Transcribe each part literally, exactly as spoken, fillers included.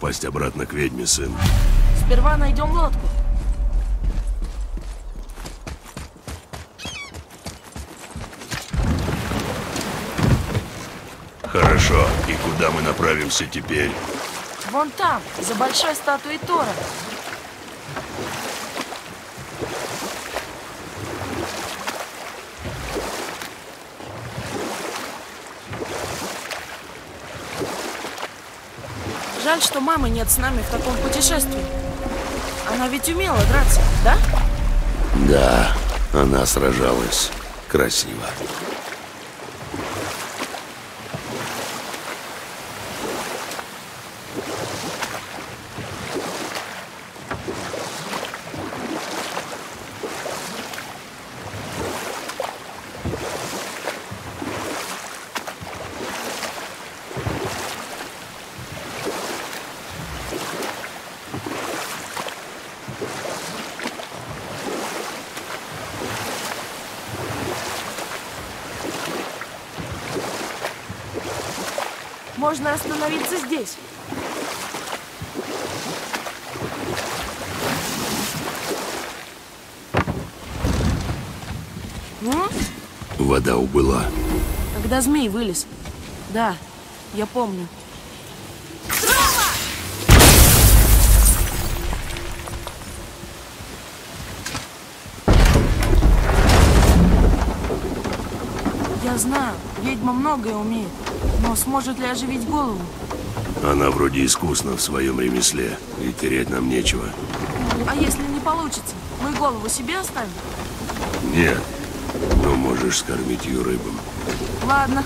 попасть обратно к ведьме, сын? Сперва найдем лодку. Хорошо. И куда мы направимся теперь? Вон там, за большой статуей Тора. Жаль, что мамы нет с нами в таком путешествии. Она ведь умела драться, да? Да, она сражалась красиво. Можно остановиться здесь. М? Вода убыла. Когда змей вылез. Да, я помню. Я знаю, ведьма многое умеет. Но сможет ли оживить голову? Она вроде искусна в своем ремесле, и терять нам нечего. А если не получится, мы голову себе оставим? Нет, но можешь скормить ее рыбам. Ладно.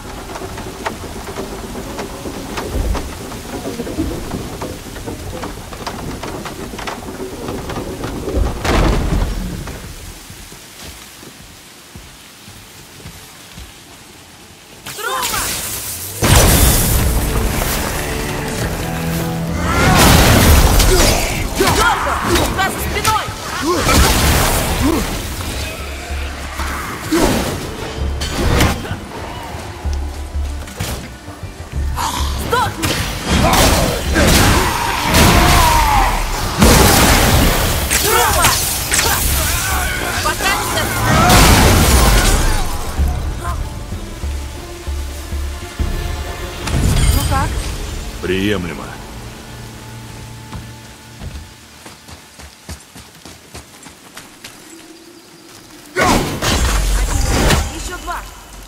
Приемлемо. Еще два.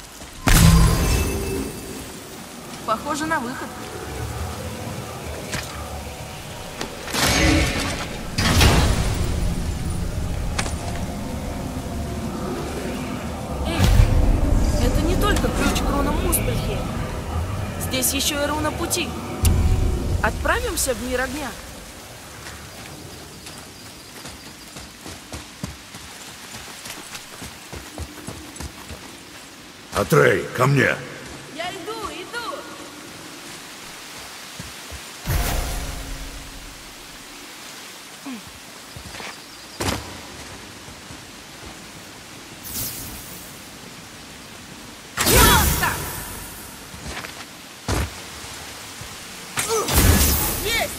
Похоже на выход. Эй, это не только ключ к рунам Муспельхейма. Здесь еще и руна пути. Отправимся в мир огня. Атрей, ко мне! Я иду, иду! Ясно! Есть!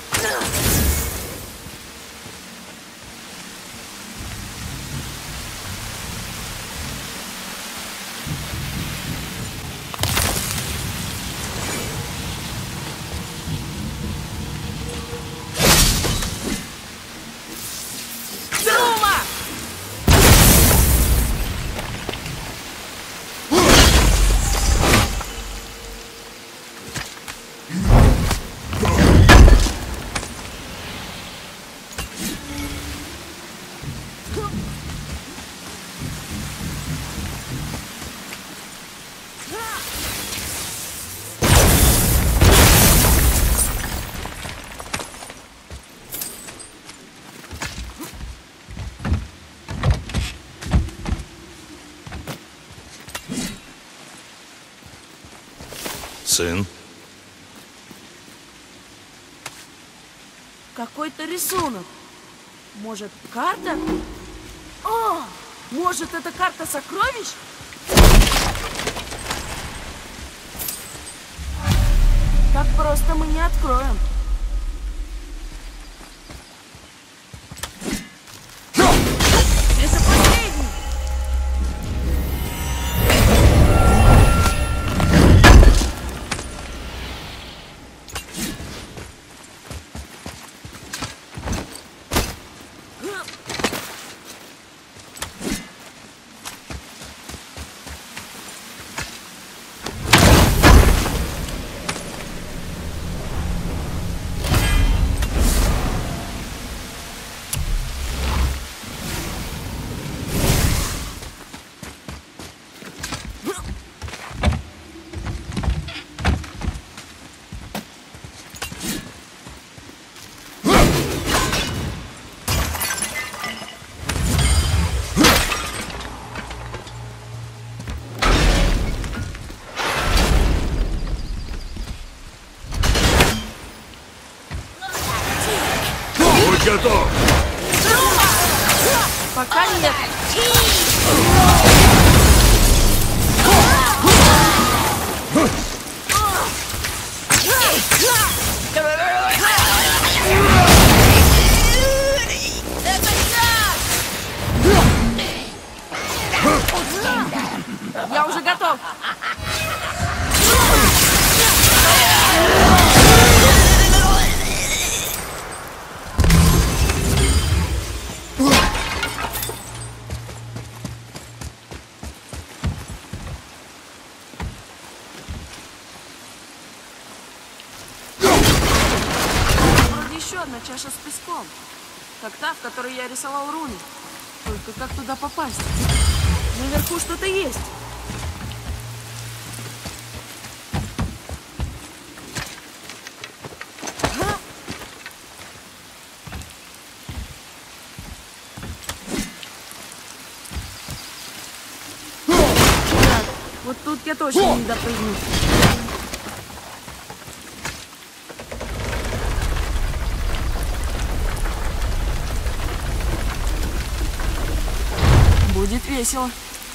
Сын? Какой-то рисунок. Может, карта? О, может, это карта сокровищ? Так просто мы не откроем. Будь готов! Пока нет. Я уже готов. Вроде еще одна чаша с песком, как та, в которой я рисовал руны. Только как туда попасть? Наверху что-то есть. Вот тут я точно не допрыгну. Будет весело.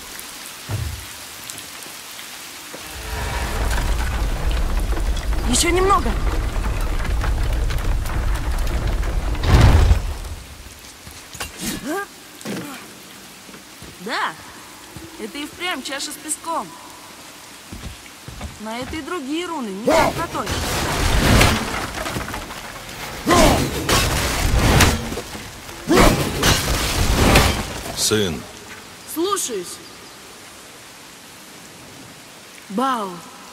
Еще немного. Да, это и впрямь чаша с песком. На это и другие руны, не только той. Сын. Слушаюсь. Бау.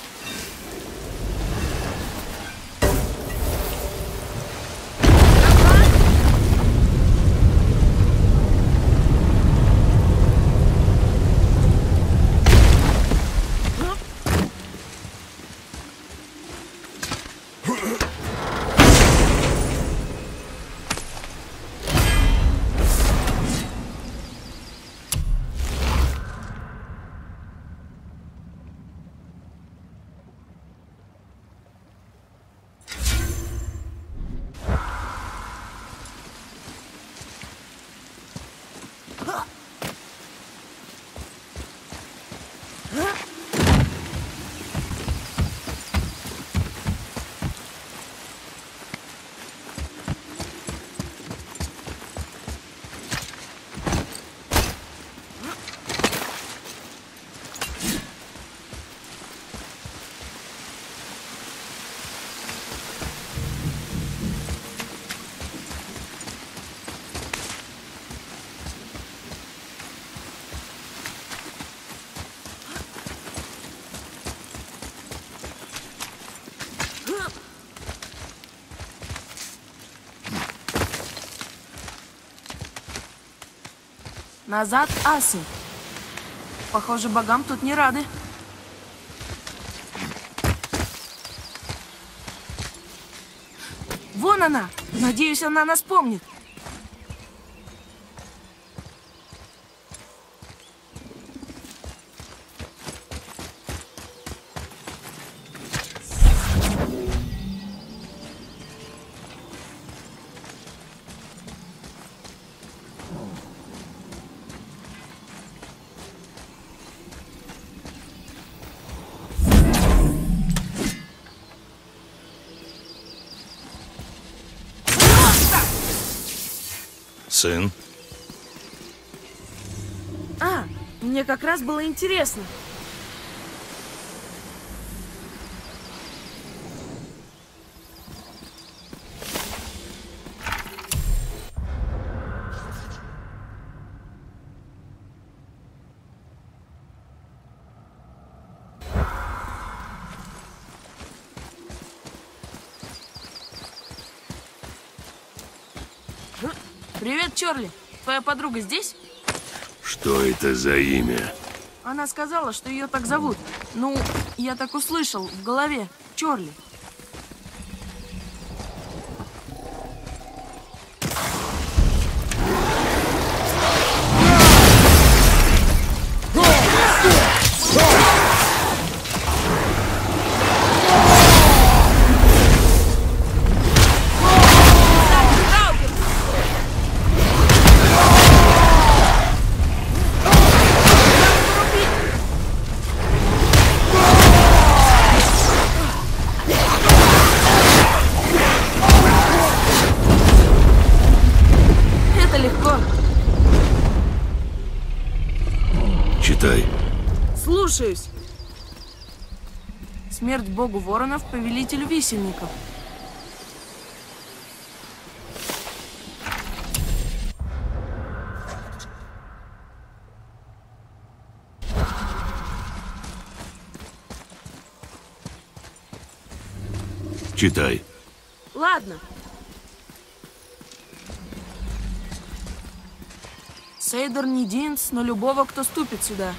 Назад, асы. Похоже, богам тут не рады. Вон она! Надеюсь, она нас помнит. Сын. А, мне как раз было интересно. Привет, Чорли. Твоя подруга здесь? Что это за имя? Она сказала, что ее так зовут. Ну, я так услышал в голове. Чорли. Читай. Слушаюсь. Смерть богу воронов, повелителю висельников. Читай. Ладно. Сейдор не динс на любого, кто ступит сюда.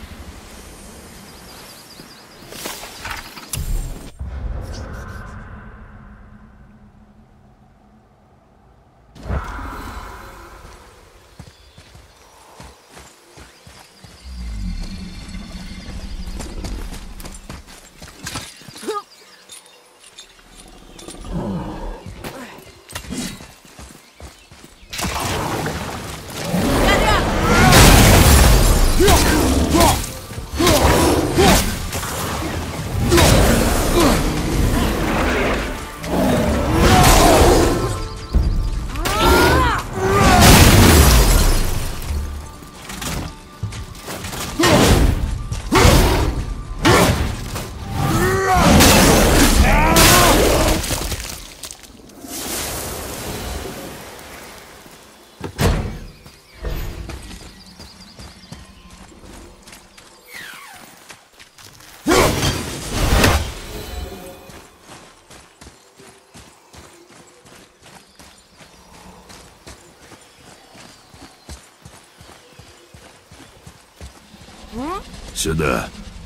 Сюда.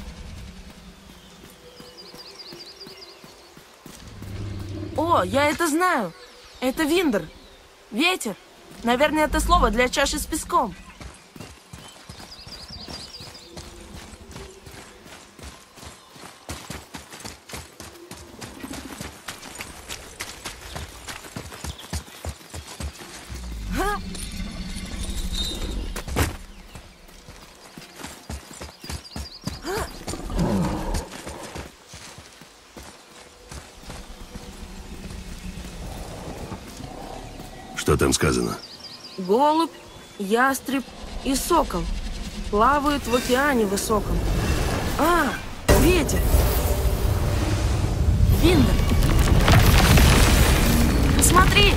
О, я это знаю. Это Виндер. Ветер. Наверное, это слово для чаши с песком. Ха! Что там сказано? Голубь, ястреб и сокол плавают в океане высоком. А, ветер. Виндер. Посмотри.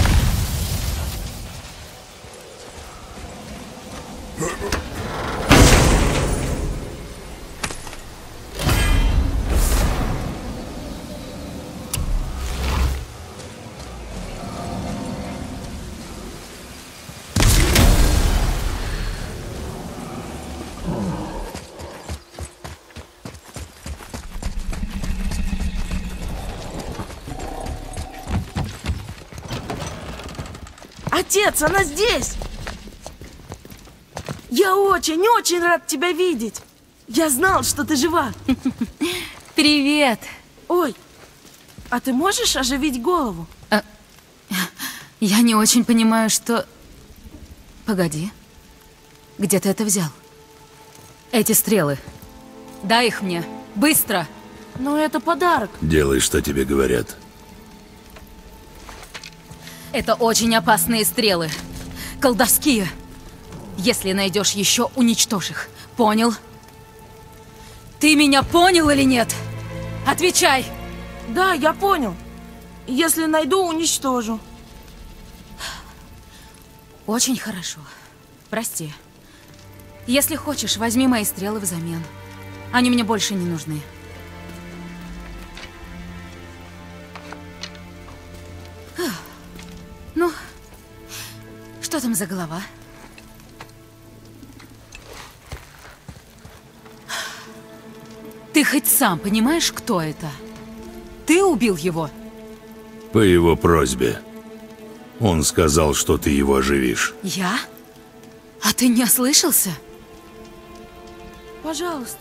Отец, она здесь! Я очень-очень рад тебя видеть! Я знал, что ты жива! Привет! Ой, а ты можешь оживить голову? А, я не очень понимаю, что... Погоди. Где ты это взял? Эти стрелы. Дай их мне. Быстро! Но это подарок. Делай, что тебе говорят. Это очень опасные стрелы. Колдовские. Если найдешь еще, уничтожь их. Понял? Ты меня понял или нет? Отвечай! Да, я понял. Если найду, уничтожу. Очень хорошо. Прости. Если хочешь, возьми мои стрелы взамен. Они мне больше не нужны. Ну, что там за голова? Ты хоть сам понимаешь, кто это? Ты убил его? По его просьбе. Он сказал, что ты его оживишь. Я? А ты не ослышался? Пожалуйста.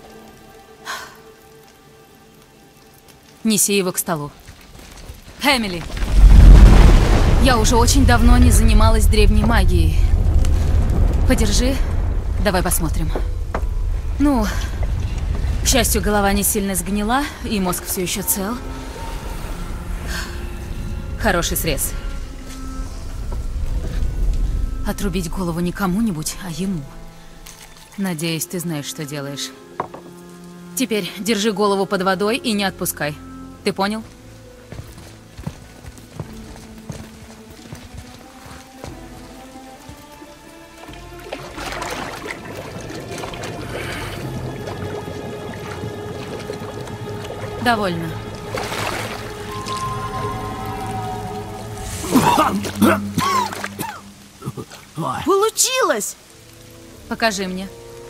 Неси его к столу. Эмили! Я уже очень давно не занималась древней магией. Подержи, давай посмотрим. Ну, к счастью, голова не сильно сгнила, и мозг все еще цел. Хороший срез. Отрубить голову не кому-нибудь, а ему. Надеюсь, ты знаешь, что делаешь. Теперь держи голову под водой и не отпускай. Ты понял? Довольно. Получилось! Покажи мне.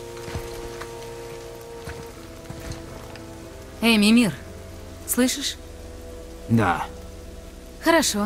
Эй, Мимир, слышишь? Да. Хорошо.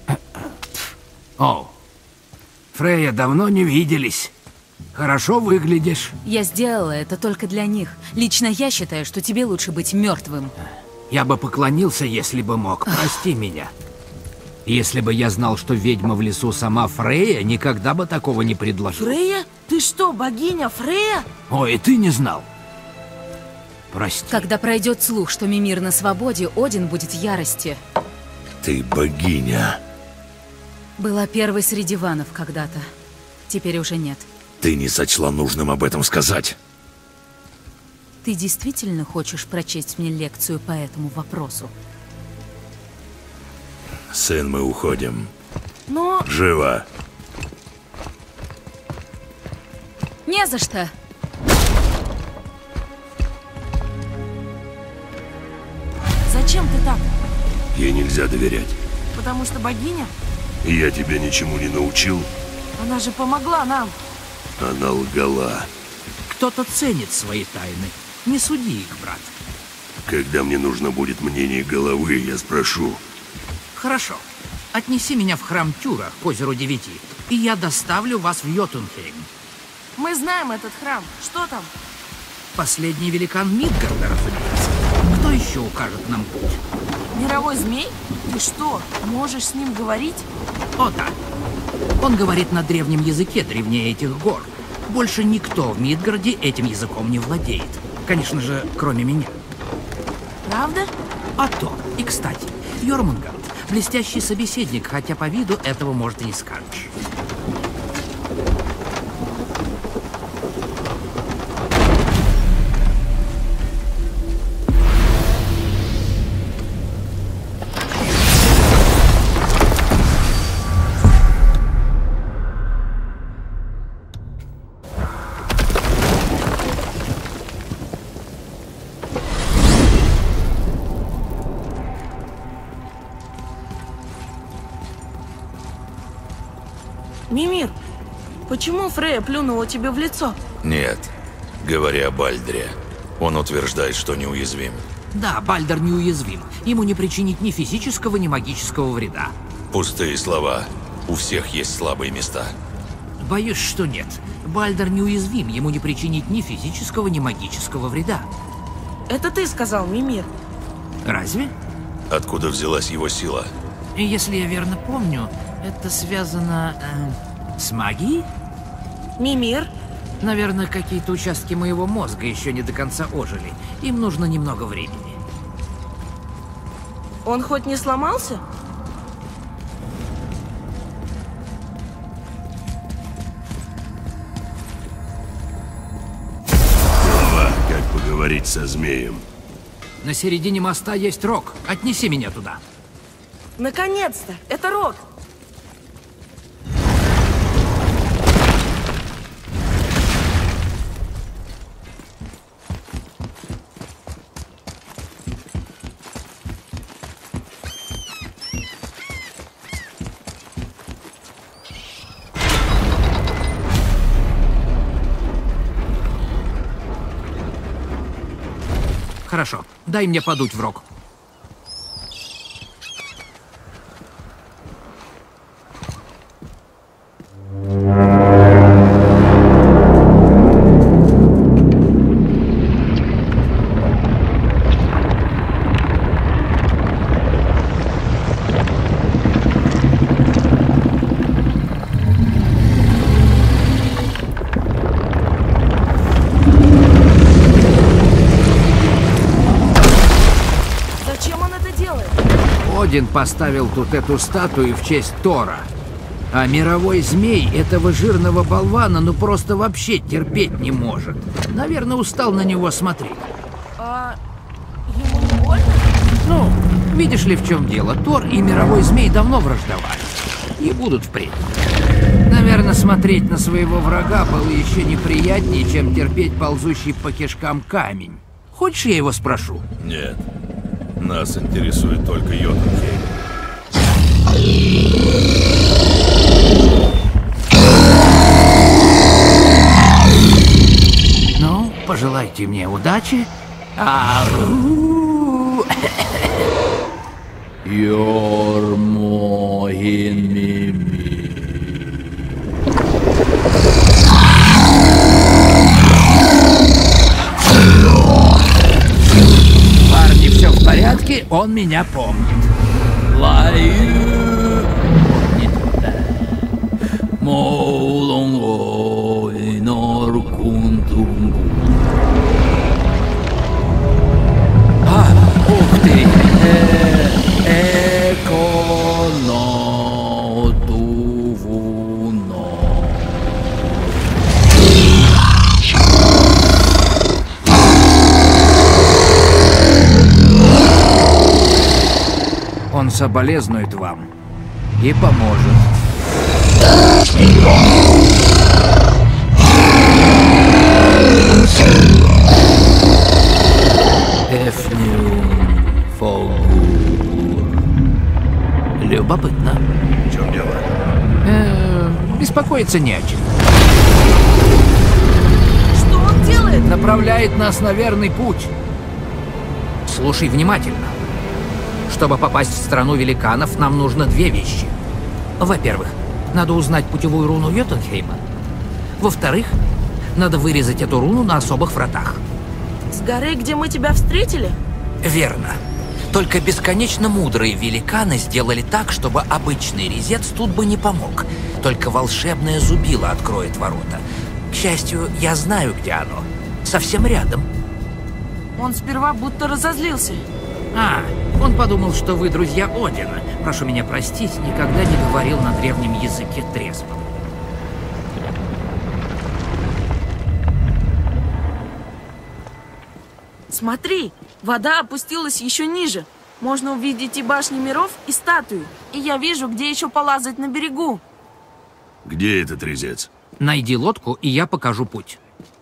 О, Фрейя, давно не виделись. Хорошо выглядишь. Я сделала это только для них. Лично я считаю, что тебе лучше быть мертвым. Я бы поклонился, если бы мог. Прости меня. Если бы я знал, что ведьма в лесу сама Фрейя, никогда бы такого не предложил. Фрейя? Ты что, богиня Фрейя? Ой, и ты не знал. Прости. Когда пройдет слух, что Мимир на свободе, Один будет в ярости. Ты богиня. Была первой среди ванов когда-то. Теперь уже нет. Ты не сочла нужным об этом сказать. Ты действительно хочешь прочесть мне лекцию по этому вопросу? Сын, мы уходим. Но... Живо. Не за что. Зачем ты так? Ей нельзя доверять. Потому что богиня? И я тебя ничему не научил. Она же помогла нам. Она лгала. Кто-то ценит свои тайны. Не суди их, брат. Когда мне нужно будет мнение головы, я спрошу. Хорошо. Отнеси меня в храм Тюра к озеру Девяти, и я доставлю вас в Йотунхейм. Мы знаем этот храм. Что там? Последний великан Мидгарда, разумеется. Кто еще укажет нам путь? Мировой змей? Ты что, можешь с ним говорить? О, да. Он говорит на древнем языке, древнее этих гор. Больше никто в Мидгарде этим языком не владеет. Конечно же, кроме меня. Правда? А то. И, кстати, Йормунганд — блестящий собеседник, хотя по виду этого, может, и не скажешь. Мимир, почему Фрейя плюнула тебе в лицо? Нет. Говори о Бальдре. Он утверждает, что неуязвим. Да, Бальдер неуязвим. Ему не причинить ни физического, ни магического вреда. Пустые слова. У всех есть слабые места. Боюсь, что нет. Бальдер неуязвим. Ему не причинить ни физического, ни магического вреда. Это ты сказал, Мимир. Разве? Откуда взялась его сила? И если я верно помню, это связано э, с магией? Мимир? Наверное, какие-то участки моего мозга еще не до конца ожили. Им нужно немного времени. Он хоть не сломался? Голова, как поговорить со змеем. На середине моста есть рог. Отнеси меня туда. Наконец-то! Это Рок! Хорошо. Дай мне подуть в рог. Зачем он это делает? Один поставил тут эту статую в честь Тора. А мировой змей этого жирного болвана ну просто вообще терпеть не может. Наверное, устал на него смотреть. А ему не больно? Ну, видишь ли, в чем дело? Тор и мировой змей давно враждовали. И будут впредь. Наверное, смотреть на своего врага было еще неприятнее, чем терпеть ползущий по кишкам камень. Хочешь, я его спрошу? Нет. Нас интересует только Йотунхейм. Ну, пожелайте мне удачи. Ау! Парни, все в порядке, он меня помнит. А, ух ты! Он соболезнует вам и поможет. Эфнюм Фогур. Любопытно. В чем дело? Э, беспокоиться не о чем. Что он делает? Направляет нас на верный путь. Слушай внимательно. Чтобы попасть в страну великанов, нам нужно две вещи. Во-первых, надо узнать путевую руну Йотунхейма. Во-вторых, надо вырезать эту руну на особых вратах. С горы, где мы тебя встретили? Верно. Только бесконечно мудрые великаны сделали так, чтобы обычный резец тут бы не помог. Только волшебное зубило откроет ворота. К счастью, я знаю, где оно. Совсем рядом. Он сперва будто разозлился. А, он подумал, что вы друзья Одина. Прошу меня простить, никогда не говорил на древнем языке трезвым. Смотри, вода опустилась еще ниже. Можно увидеть и башни миров, и статуи. И я вижу, где еще полазать на берегу. Где этот резец? Найди лодку, и я покажу путь.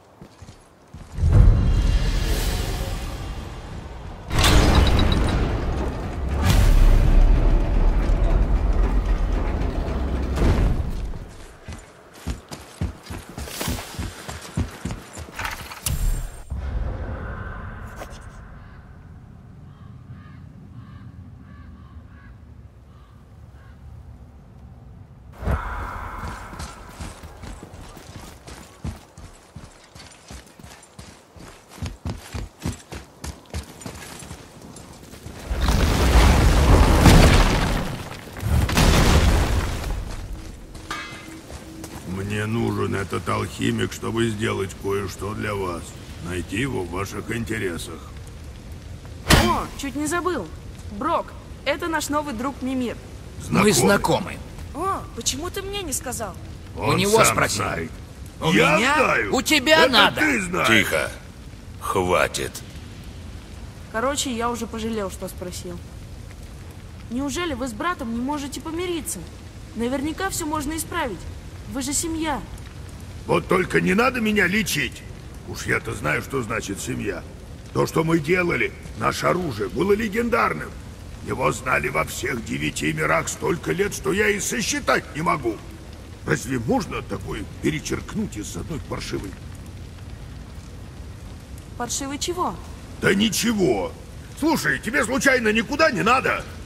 Мне нужен этот алхимик, чтобы сделать кое-что для вас. Найти его в ваших интересах. О, чуть не забыл. Брок, это наш новый друг Мимир. Мы знакомы. О, почему ты мне не сказал? Он У него сам спроси. знает. У Я меня? знаю. У тебя Это надо. ты знаешь. Тихо. Хватит. Короче, я уже пожалел, что спросил. Неужели вы с братом не можете помириться? Наверняка все можно исправить. Вы же семья. Вот только не надо меня лечить. Уж я-то знаю, что значит семья. То, что мы делали, наше оружие, было легендарным. Его знали во всех девяти мирах столько лет, что я и сосчитать не могу. Разве можно такое перечеркнуть из одной паршивой? Паршивый чего? Да ничего. Слушай, тебе случайно никуда не надо?